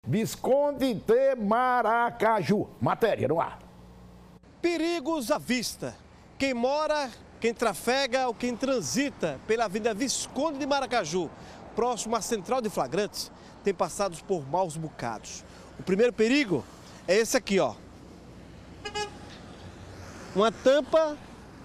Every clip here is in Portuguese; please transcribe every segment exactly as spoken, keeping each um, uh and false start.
Visconde de Maracaju. Matéria no ar. Perigos à vista. Quem mora, quem trafega ou quem transita pela Avenida Visconde de Maracaju, próximo à Central de Flagrantes, tem passado por maus bocados. O primeiro perigo é esse aqui, ó. Uma tampa,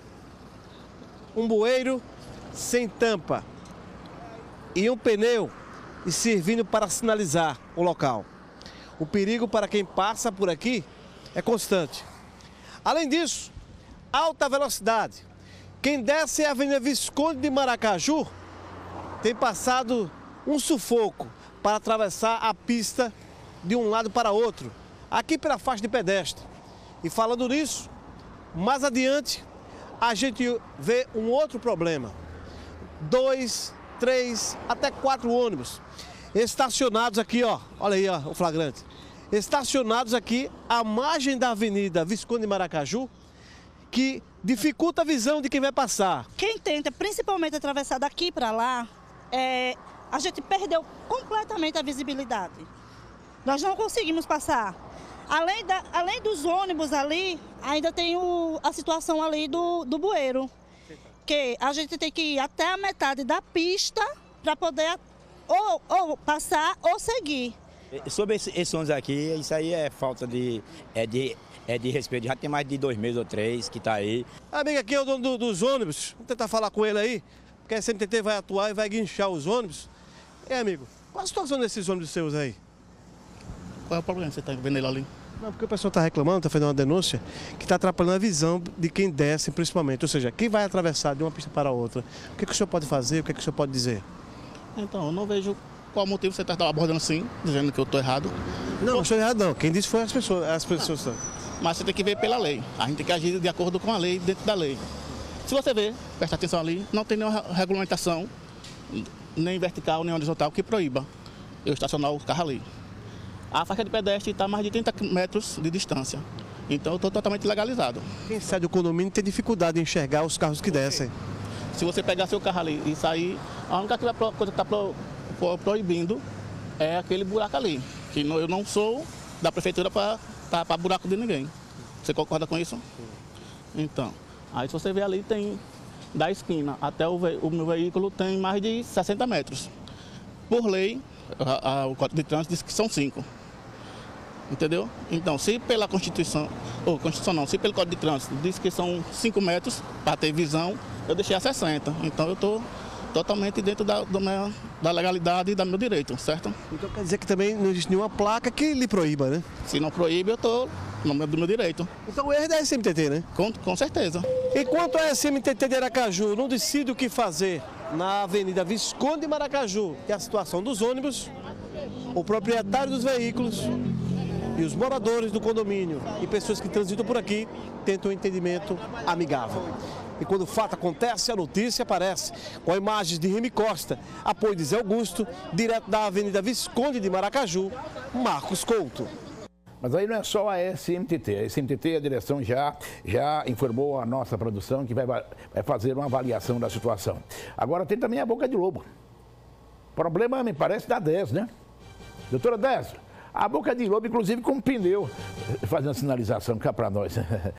um bueiro sem tampa e um pneu e servindo para sinalizar o local. O perigo para quem passa por aqui é constante. Além disso, alta velocidade. Quem desce a Avenida Visconde de Maracaju tem passado um sufoco para atravessar a pista de um lado para outro, aqui pela faixa de pedestre. E falando nisso, mais adiante, a gente vê um outro problema. Dois, três, até quatro ônibus estacionados aqui, ó, olha aí, ó, o flagrante. Estacionados aqui à margem da Avenida Visconde de Maracaju, que dificulta a visão de quem vai passar. Quem tenta principalmente atravessar daqui para lá, é, a gente perdeu completamente a visibilidade. Nós não conseguimos passar. Além, da, além dos ônibus ali, ainda tem o, a situação ali do, do bueiro, que a gente tem que ir até a metade da pista para poder ou, ou passar ou seguir. Sobre esses esse ônibus aqui, isso aí é falta de, é de, é de respeito. Já tem mais de dois meses ou três que está aí. Amigo, aqui é o dono do, dos ônibus. Vamos tentar falar com ele aí, porque a C M T T vai atuar e vai guinchar os ônibus. É, amigo, qual a situação desses ônibus seus aí? Qual é o problema? Você está vendo ele ali? Não, porque o pessoal está reclamando, está fazendo uma denúncia, que está atrapalhando a visão de quem desce, principalmente. Ou seja, quem vai atravessar de uma pista para a outra. O que, que o senhor pode fazer, o que, que o senhor pode dizer? Então, eu não vejo qual motivo você está abordando assim, dizendo que eu estou errado. Não, não estou errado não. Quem disse foi as pessoas. As pessoas. Mas você tem que ver pela lei. A gente tem que agir de acordo com a lei, dentro da lei. Se você ver, presta atenção ali, não tem nenhuma regulamentação, nem vertical, nem horizontal, que proíba eu estacionar o carro ali. A faixa de pedestre está a mais de trinta metros de distância. Então eu estou totalmente legalizado. Quem sai do condomínio tem dificuldade em enxergar os carros que descem. Se você pegar seu carro ali e sair, a única coisa que está proibindo é aquele buraco ali. Que eu não sou da prefeitura para tapar buraco de ninguém. Você concorda com isso? Então, aí se você ver ali, tem da esquina até o, ve o meu veículo tem mais de sessenta metros. Por lei, a, a, o Código de Trânsito diz que são cinco. Entendeu? Então, se pela Constituição, ou Constituição não, se pelo Código de Trânsito diz que são cinco metros para ter visão, eu deixei a sessenta. Então, eu estou totalmente dentro da, do meu, da legalidade e do meu direito, certo? Então, quer dizer que também não existe nenhuma placa que lhe proíba, né? Se não proíbe, eu estou no meu, do meu direito. Então, o erro é da S M T T, né? Com, com certeza. Enquanto a S M T T de Aracaju não decide o que fazer na Avenida Visconde de Maracaju, que é a situação dos ônibus, o proprietário dos veículos e os moradores do condomínio e pessoas que transitam por aqui tentam um entendimento amigável. E quando o fato acontece, a notícia aparece com imagens de Remy Costa, apoio de Zé Augusto, direto da Avenida Visconde de Maracaju, Marcos Couto. Mas aí não é só a S M T T. A S M T T, a direção já, já informou a nossa produção que vai, vai fazer uma avaliação da situação. Agora tem também a Boca de Lobo. Problema, me parece, da dez, né? Doutora dez, a Boca de Lobo, inclusive, com um pneu, fazendo sinalização cá para nós.